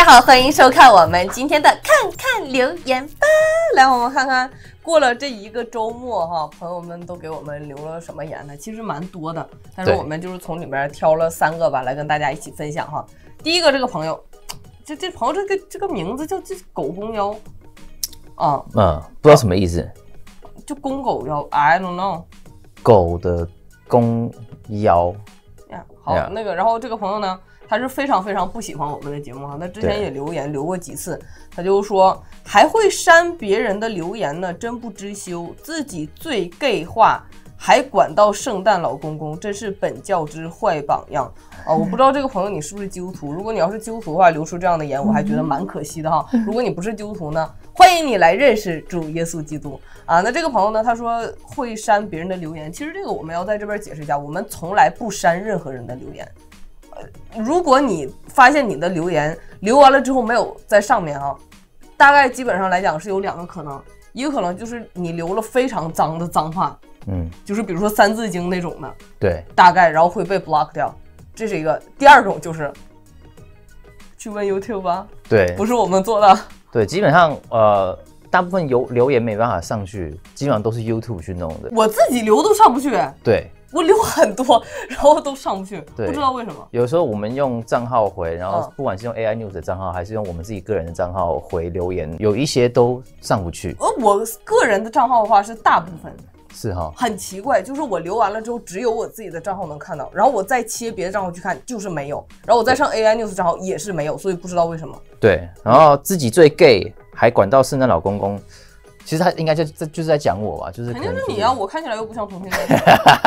好，欢迎收看我们今天的看看留言吧。来，我们看看过了这一个周末哈，朋友们都给我们留了什么言呢？其实蛮多的，但是我们就是从里面挑了3个吧，来跟大家一起分享哈。第一个这个朋友，这朋友这个名字叫这狗公妖啊， 不知道什么意思， 就公狗妖 ，I don't know， 狗的公妖呀。好，那个，然后这个朋友呢？他是非常非常不喜欢我们的节目哈，他之前也留过几次，他就说还会删别人的留言呢，真不知羞，自己最 gay 化，还管到圣诞老公公，真是本教之坏榜样啊！我不知道这个朋友你是不是基督徒，如果你要是基督徒的话，留出这样的言，我还觉得蛮可惜的哈。如果你不是基督徒呢，欢迎你来认识主耶稣基督啊！那这个朋友呢，他说会删别人的留言，其实这个我们要在这边解释一下，我们从来不删任何人的留言。如果你发现你的留言留完了之后没有在上面啊，大概基本上来讲是有2个可能，一个可能就是你留了非常脏的脏话，就是比如说3字经那种的， 对， 大概然后会被 block 掉，这是一个。第2种就是去问 YouTube 吧，对，不是我们做的， 对，基本上大部分留言没办法上去，基本上都是 YouTube 去弄的， 我自己留都上不去， 对。 我留很多，然后都上不去，不知道为什么。 有时候我们用账号回，然后不管是用 AI News 的账号，还是用我们自己个人的账号回留言，有一些都上不去。 我个人的账号的话是大部分， 是哈， 很奇怪，就是我留完了之后，只有我自己的账号能看到，然后我再切别的账号去看，就是没有，然后我再上 AI News 账号也是没有，所以不知道为什么。对， 然后自己最 gay 还管到圣诞老公公。其实他应该就是在讲我吧，就是肯定是你啊，我看起来又不像同性恋。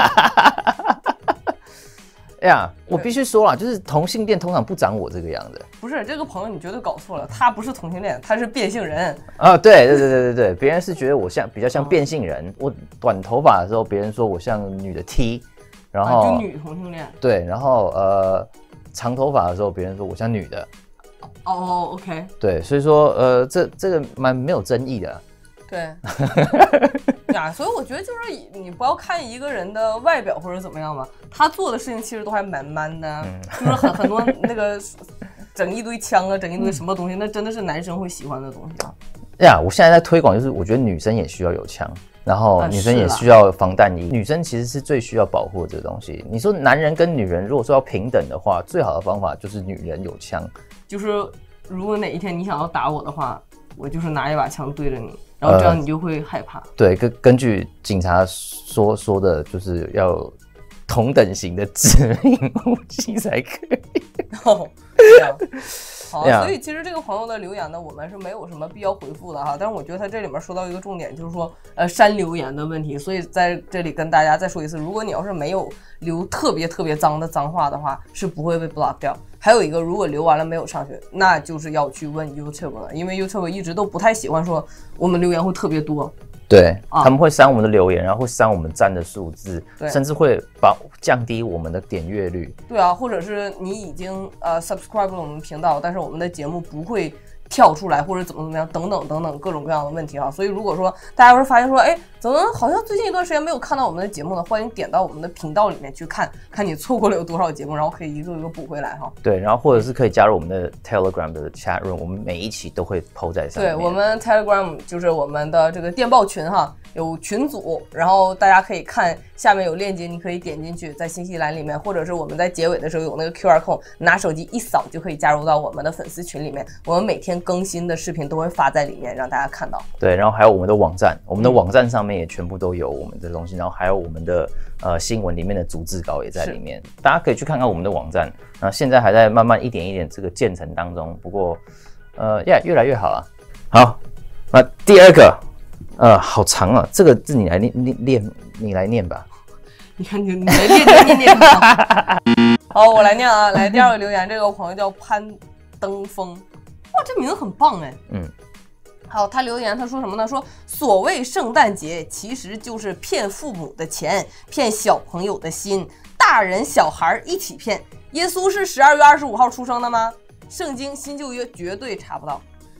哎呀，我必须说啦，就是同性恋通常不长我这个样子。 不是，这个朋友你绝对搞错了，他不是同性恋，他是变性人啊！对，别人是觉得我比较像变性人。我短头发的时候，别人说我像女的 T， 然后就女同性恋。对， 然后长头发的时候，别人说我像女的。 哦 ，OK。 对，所以说这个蛮没有争议的。 对呀，所以我觉得就是你不要看一个人的外表或者怎么样嘛，他做的事情其实都还蛮 man 的，就是很多那个整一堆枪啊，整一堆什么东西，那真的是男生会喜欢的东西啊。 呀，我现在在推广，就是我觉得女生也需要有枪，然后女生也需要防弹衣，女生其实是最需要保护的这个东西。你说男人跟女人如果说要平等的话，最好的方法就是女人有枪。就是如果哪一天你想要打我的话，我就是拿一把枪对着你。然后这样你就会害怕。对，根据警察说的，就是要同等型的致命武器才可以。这样。好，所以其实这个朋友的留言呢，我们是没有什么必要回复的哈。但是我觉得他这里面说到一个重点，就是说删留言的问题。所以在这里跟大家再说一次，如果你要是没有留特别脏的脏话的话，是不会被 block 掉。还有一个，如果留完了没有上去，那就是要去问 YouTube 了，因为 YouTube 一直都不太喜欢说我们留言会特别多。对，他们会删我们的留言，然后会删我们赞的数字，甚至会降低我们的点阅率。对啊，或者是你已经subscribe 了我们频道，但是我们的节目不会跳出来，或者怎么样，等等各种各样的问题啊。所以如果说大家要是发现说，哎，怎么好像最近一段时间没有看到我们的节目呢？欢迎点到我们的频道里面去看你错过了有多少节目，然后可以一个一个补回来哈。对，然后或者是可以加入我们的 Telegram 的 chat room， 我们每一期都会 po 在上面。对，我们 Telegram 就是我们的这个电报群哈，有群组，然后大家可以看下面有链接，你可以点进去，在信息栏里面，或者是我们在结尾的时候有那个 QR code， 拿手机一扫就可以加入到我们的粉丝群里面。我们每天更新的视频都会发在里面，让大家看到。对，然后还有我们的网站，我们的网站上面也全部都有我们的东西，然后还有我们的新闻里面的逐字稿也在里面，大家可以去看看我们的网站。那现在还在慢慢一点一点这个建成当中，不过越来越好了。好，那第2个。好长啊，这个字你来念，你来念吧。你看你来念吧。好，我来念啊。来，第2个留言，这个朋友叫攀登峰，哇，这名字很棒哎。好，他留言他说什么呢？说所谓圣诞节其实就是骗父母的钱，骗小朋友的心，大人小孩一起骗。耶稣是12月25号出生的吗？圣经新旧约绝对查不到。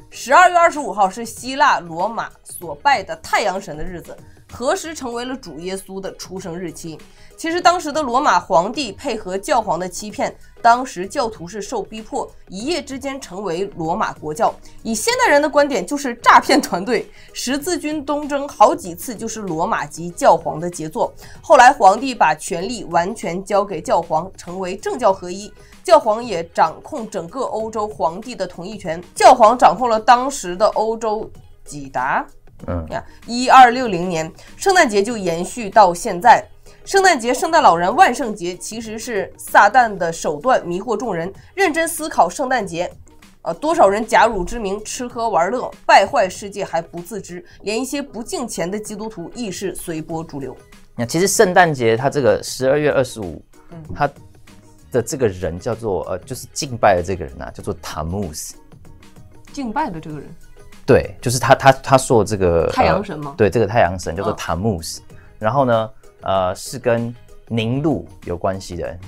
12月25号是希腊罗马所拜的太阳神的日子，何时成为了主耶稣的出生日期？其实当时的罗马皇帝配合教皇的欺骗，当时教徒是受逼迫，一夜之间成为罗马国教。以现代人的观点，就是诈骗团队。十字军东征好几次就是罗马及教皇的杰作。后来皇帝把权力完全交给教皇，成为政教合一。教皇也掌控整个欧洲皇帝的同意权。教皇掌控了当时的欧洲几达，1260年，圣诞节就延续到现在。圣诞节、圣诞老人、万圣节其实是撒旦的手段迷惑众人。认真思考圣诞节，多少人假汝之名吃喝玩乐，败坏世界还不自知，连一些不敬虔的基督徒亦是随波逐流。 那其实圣诞节它这个12月25，它的这个人叫做就是敬拜的这个人啊，叫做塔木斯。 敬拜的这个人， 对，就是他说的这个太阳神吗？ 对，这个太阳神叫做塔木斯。然后呢，是跟宁路有关系的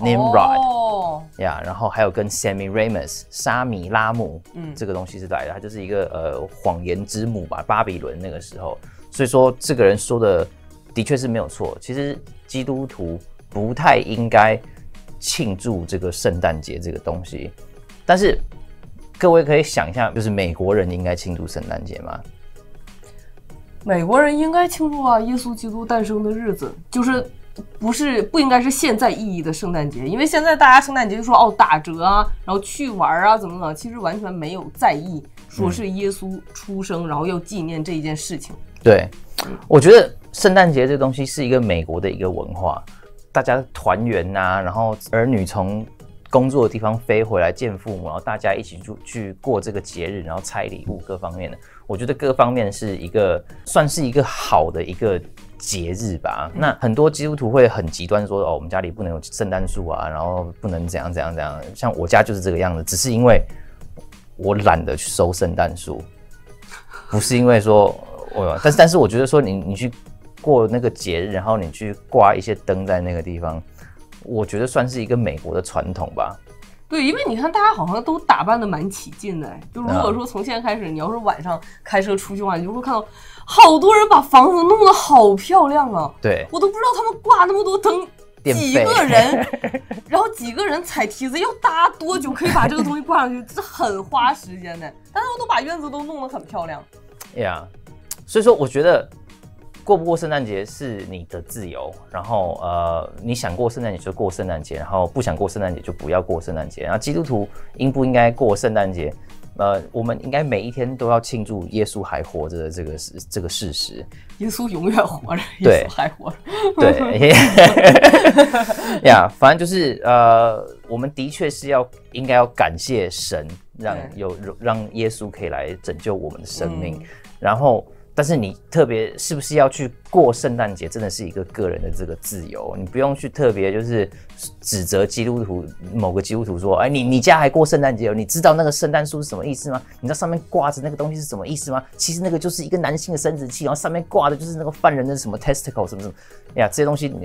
Nimrod 呀，然后还有跟 Semiramis 沙米拉姆，这个东西是来的，它就是一个谎言之母吧，巴比伦那个时候。所以说这个人说的的确是没有错。其实基督徒不太应该庆祝这个圣诞节这个东西，但是各位可以想一下，就是美国人应该庆祝圣诞节吗？ 美国人应该庆祝啊，耶稣基督诞生的日子，就是不应该是现在意义的圣诞节，因为现在大家圣诞节就说打折啊，然后去玩啊，怎么，其实完全没有在意说是耶稣出生，然后要纪念这一件事情。 对，我觉得圣诞节这东西是一个美国的一个文化，大家团圆啊，然后儿女从工作的地方飞回来见父母，然后大家一起去过这个节日，然后拆礼物各方面的，我觉得各方面是算是一个好的一个节日吧。那很多基督徒会很极端说，我们家里不能有圣诞树啊，然后不能怎样。像我家就是这个样子，只是因为我懒得去收圣诞树，不是因为说但是我觉得说你去过那个节日，然后你去挂一些灯在那个地方，我觉得算是一个美国的传统吧。 对，因为你看大家好像都打扮得蛮起劲的，就如果说从现在开始，你要是晚上开车出去的话，你就会看到好多人把房子弄得好漂亮啊。 对， 我都不知道他们挂那么多灯几个人，然后几个人踩梯子要搭多久可以把这个东西挂上去，这很花时间的。但他们都把院子都弄得很漂亮。 呀，所以说我觉得过不过圣诞节是你的自由，然后你想过圣诞节就过圣诞节，然后不想过圣诞节就不要过圣诞节。然后基督徒应不应该过圣诞节？我们应该每一天都要庆祝耶稣还活着的这个事实。 耶稣永远活着，耶稣还活着。 对，呀，反正就是我们的确是应该要感谢神，让耶稣可以来拯救我们的生命，然后。但是你特别是不是要去过圣诞节，真的是一个个人的这个自由，你不用去特别就是指责某个基督徒说，你家还过圣诞节，你知道那个圣诞树是什么意思吗？你知道上面挂着那个东西是什么意思吗？其实那个就是一个男性的生殖器，然后上面挂的就是那个犯人的什么 testicle 什么呀，这些东西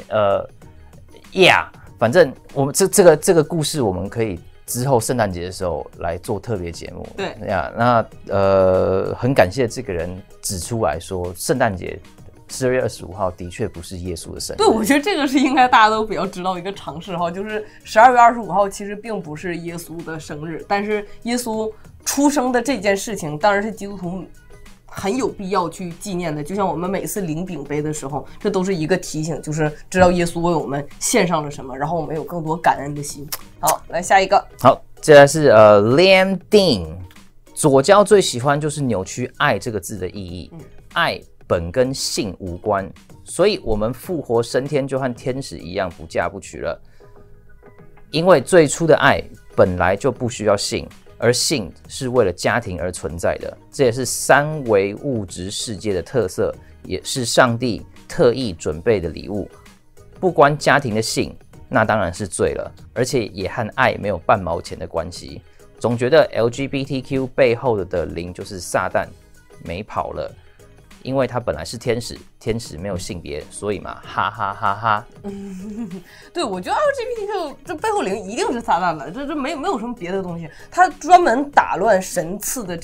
反正我们这个故事我们可以之后圣诞节的时候来做特别节目。 对呀，那很感谢这个人指出来说，圣诞节12月25号的确不是耶稣的生日。 对，我觉得这个是应该大家都比较知道一个常识哈，就是12月25号其实并不是耶稣的生日，但是耶稣出生的这件事情当然是基督徒很有必要去纪念的，就像我们每次领饼杯的时候，这都是一个提醒，就是知道耶稣为我们献上了什么，然后我们有更多感恩的心。好，来下一个。 好，接下来是Liam Dean， 左交最喜欢就是扭曲爱这个字的意义。爱本跟性无关，所以我们复活升天就和天使一样不嫁不娶了，因为最初的爱本来就不需要性。而性是为了家庭而存在的，这也是三维物质世界的特色，也是上帝特意准备的礼物。不关家庭的性，那当然是罪了，而且也和爱没有半毛钱的关系。总觉得 LGBTQ 背后的灵就是撒旦，没跑了，因为他本来是天使，天使没有性别，所以嘛，哈哈哈哈。 对，我觉得 LGBTQ 这背后灵一定是撒旦了，这没有什么别的东西，他专门打乱神赐的这样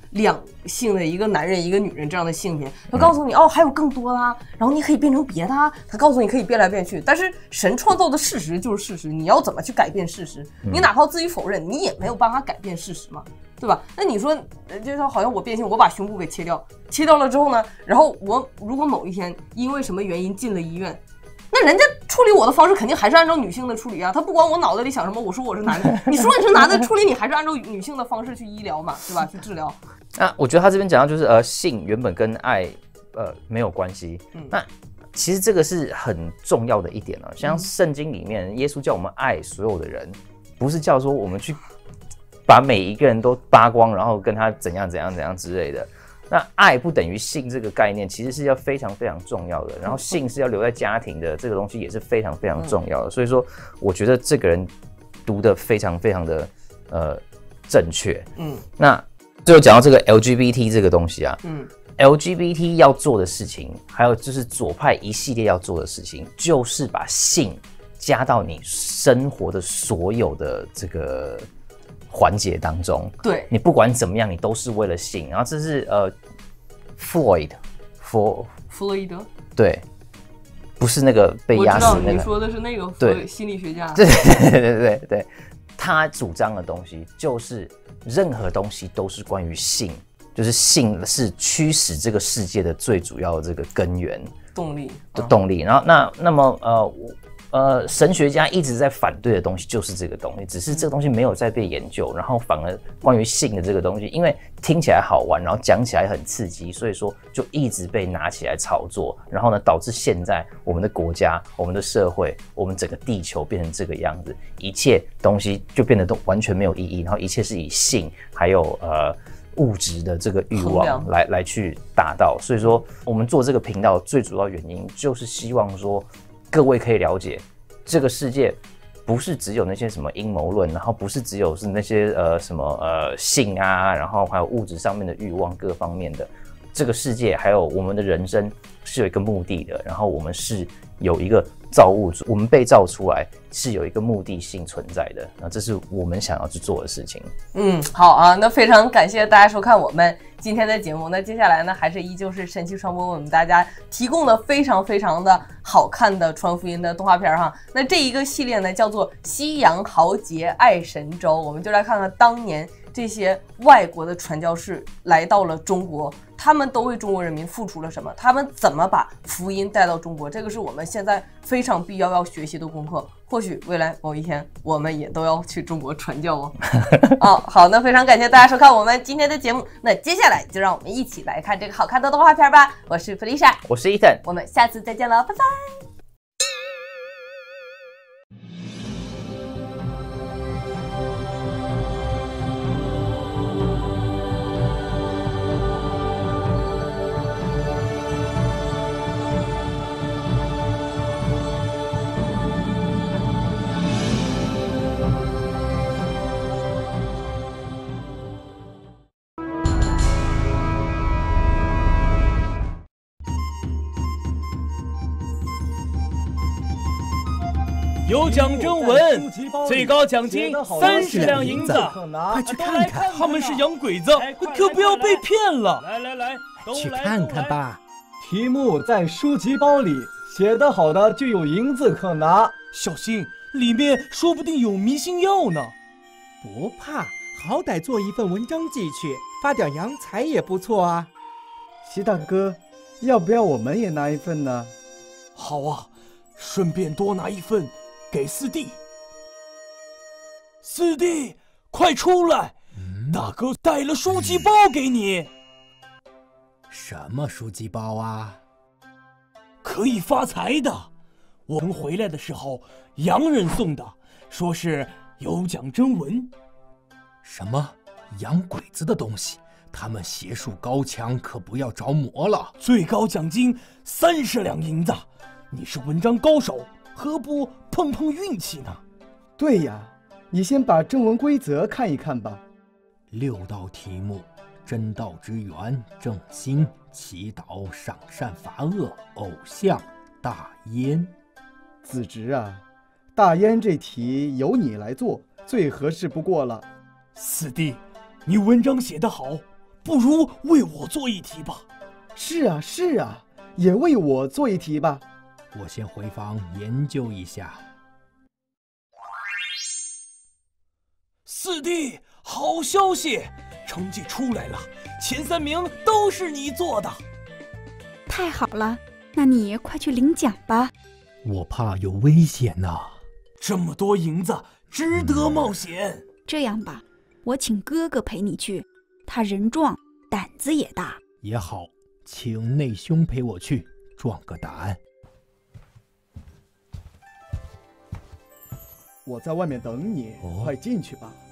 两性的一个男人一个女人这样的性别，他告诉你哦还有更多啦，然后你可以变成别的啊，他告诉你可以变来变去，但是神创造的事实就是事实，你要怎么去改变事实？你哪怕自己否认，你也没有办法改变事实嘛，对吧？那你说就是好像我变性，我把胸部给切掉了之后呢，然后我如果某一天因为什么原因进了医院，那人家处理我的方式肯定还是按照女性的处理啊，他不管我脑袋里想什么，我说我是男的，你说你是男的，处理你还是按照女性的方式去医疗嘛，对吧？去治疗。 那我觉得他这边讲到就是性原本跟爱没有关系，那其实这个是很重要的一点啊。像圣经里面，耶稣叫我们爱所有的人，不是叫说我们去把每一个人都扒光，然后跟他怎样之类的。那爱不等于性这个概念，其实是要非常非常重要的。然后性是要留在家庭的，这个东西也是非常非常重要的。所以说，我觉得这个人读得非常非常的正确。那最后讲到这个 LGBT 这个东西啊，LGBT 要做的事情，还有就是左派一系列要做的事情，就是把性加到你生活的所有的这个环节当中， 对， 你不管怎么样，你都是为了性。然后这是弗洛伊德，对，不是那个被压死那个。 我知道你说的是那个对心理学家。 对，他主张的东西就是任何东西都是关于性，就是性是驱使这个世界的最主要的这个根源动力。 然后那么神学家一直在反对的东西就是这个东西，只是这个东西没有再被研究，然后反而关于性的这个东西，因为听起来好玩，然后讲起来很刺激，所以说就一直被拿起来炒作，然后呢，导致现在我们的国家、我们的社会、我们整个地球变成这个样子，一切东西就变得都完全没有意义，然后一切是以性还有物质的这个欲望来去达到，所以说我们做这个频道最主要原因就是希望说各位可以了解，这个世界不是只有那些什么阴谋论，然后不是只有是那些什么性啊，然后还有物质上面的欲望各方面的。这个世界还有我们的人生是有一个目的的，然后我们是有一个造物主，我们被造出来是有一个目的性存在的，那这是我们想要去做的事情。 好啊，那非常感谢大家收看我们今天的节目。那接下来呢，还是依旧是神奇传播为我们大家提供的非常非常的好看的传福音的动画片哈。那这一个系列呢，叫做《西洋豪杰爱神州》，我们就来看看当年这些外国的传教士来到了中国，他们都为中国人民付出了什么？他们怎么把福音带到中国？这个是我们现在非常必要学习的功课。或许未来某一天，我们也都要去中国传教哦。好，那非常感谢大家收看我们今天的节目。那接下来就让我们一起来看这个好看的动画片吧。我是弗丽莎， 我是 Ethan， 我们下次再见了，拜拜。 有奖征文，最高奖金30两银子， 快去看看！ 他们是洋鬼子，可不要被骗了！来， 去看看吧。 题目在书籍包里，写得好的就有银子可拿。 小心，里面说不定有迷信药呢。 不怕，好歹做一份文章寄去，发点洋财也不错啊。 习大哥，要不要我们也拿一份呢？ 好啊，顺便多拿一份。给四弟，四弟，快出来！大哥带了书籍包给你。 什么书籍包啊？ 可以发财的。我们回来的时候，洋人送的，说是有奖征文。 什么洋鬼子的东西？他们邪术高强，可不要着魔了。 最高奖金30两银子。你是文章高手，何不碰碰运气呢？ 对呀，你先把征文规则看一看吧。 6道题目：真道之源、正心、祈祷、赏善罚恶、偶像、大烟。 子侄啊，大烟这题由你来做，最合适不过了。 四弟，你文章写得好， 不如为我做一题吧。 是啊，是啊，也为我做一题吧。 我先回房研究一下。 四弟，好消息，成绩出来了，前3名都是你做的。 太好了，那你快去领奖吧。 我怕有危险呐。 这么多银子，值得冒险。 这样吧，我请哥哥陪你去，他人壮，胆子也大。 也好，请内兄陪我去，壮个胆。 我在外面等你，快进去吧。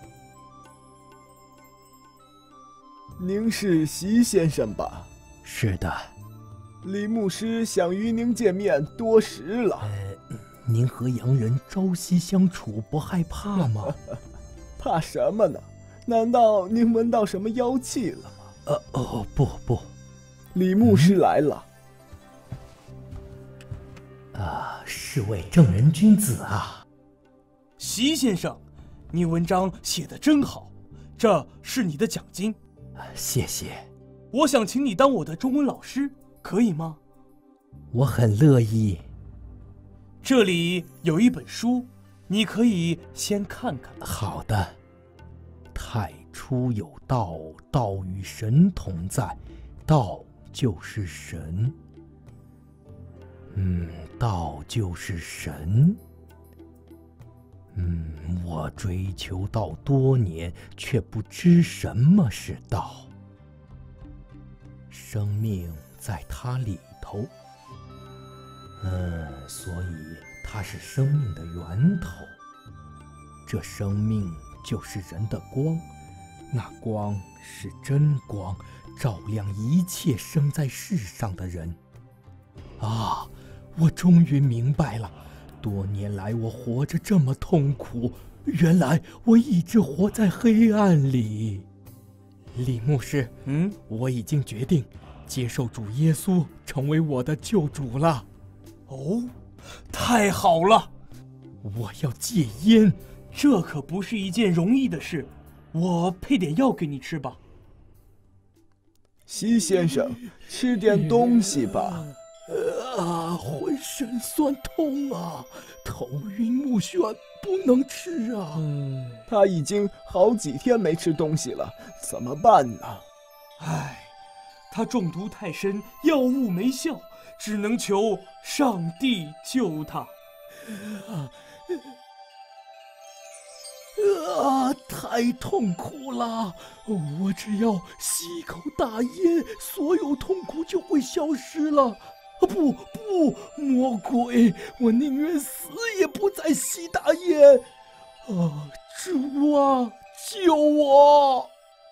您是席先生吧？ 是的。 李牧师想与您见面多时了。 您和洋人朝夕相处，不害怕吗？ 怕什么呢？难道您闻到什么妖气了吗？ 不。 李牧师来了。 是位正人君子啊。 席先生，你文章写得真好，这是你的奖金。 谢谢。 我想请你当我的中文老师，可以吗？ 我很乐意。 这里有一本书，你可以先看看。 好的。太初有道，道与神同在，道就是神。道就是神。我追求道多年，却不知什么是道。生命在它里头。所以它是生命的源头。这生命就是人的光，那光是真光，照亮一切生在世上的人。我终于明白了，多年来我活着这么痛苦，原来我一直活在黑暗里。李牧师，我已经决定接受主耶稣成为我的救主了。 哦，太好了！ 我要戒烟， 这可不是一件容易的事。我配点药给你吃吧。 席先生，吃点东西吧。 浑身酸痛啊，头晕目眩，不能吃啊。 他已经好几天没吃东西了，怎么办呢？ 他中毒太深，药物没效，只能求上帝救他。 太痛苦了！我只要吸一口大烟，所有痛苦就会消失了。不，魔鬼！我宁愿死也不再吸大烟。主啊，救我！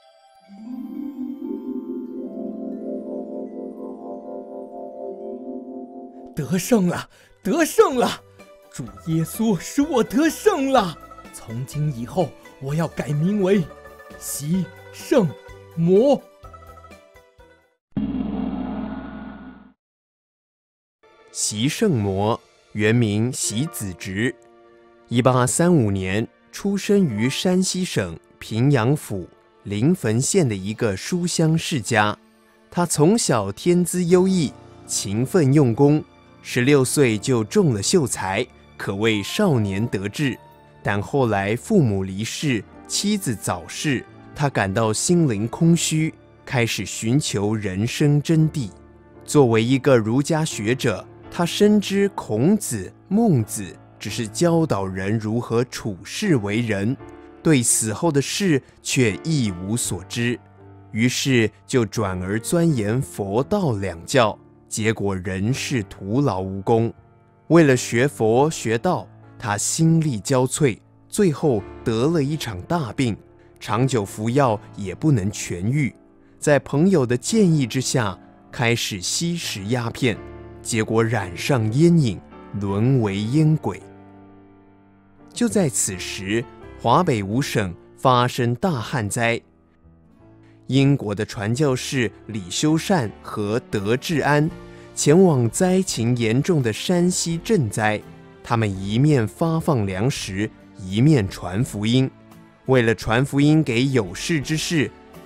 得胜了，得胜了！主耶稣使我得胜了。从今以后，我要改名为席圣魔。 席圣魔原名席子直，1835年出生于山西省平阳府临汾县的一个书香世家。他从小天资优异，勤奋用功，16岁就中了秀才，可谓少年得志。但后来父母离世，妻子早逝，他感到心灵空虚，开始寻求人生真谛。作为一个儒家学者，他深知孔子、孟子只是教导人如何处世为人，对死后的事却一无所知，于是就转而钻研佛道两教，结果人事徒劳无功。为了学佛学道，他心力交瘁，最后得了一场大病，长久服药也不能痊愈。在朋友的建议之下，开始吸食鸦片，结果染上烟瘾，沦为烟鬼。就在此时，华北5省发生大旱灾，英国的传教士李修善和德治安前往灾情严重的山西赈灾，他们一面发放粮食，一面传福音。为了传福音给有事之士，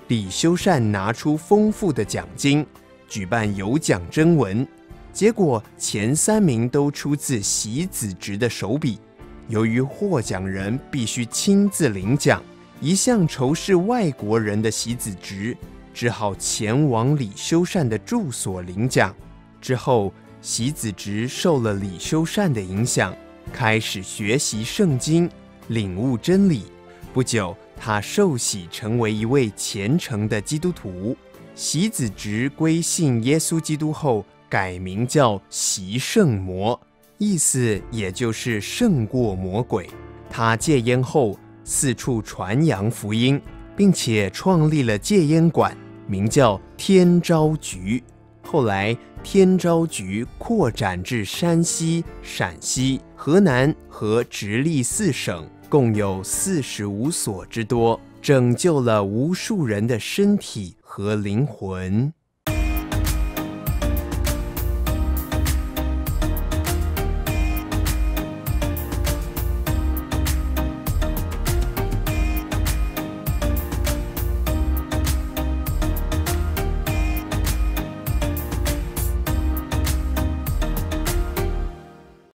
李修善拿出丰富的奖金，举办有奖征文，结果前3名都出自习子直的手笔。由于获奖人必须亲自领奖，一向仇视外国人的习子直只好前往李修善的住所领奖。之后，习子直受了李修善的影响，开始学习圣经，领悟真理。不久，他受洗成为一位虔诚的基督徒。习子直归信耶稣基督后，改名叫习圣魔，意思也就是胜过魔鬼。他戒烟后四处传扬福音，并且创立了戒烟馆，名叫天朝局。后来天朝局扩展至山西、陕西、河南和直隶4省，共有45所之多，拯救了无数人的身体和灵魂。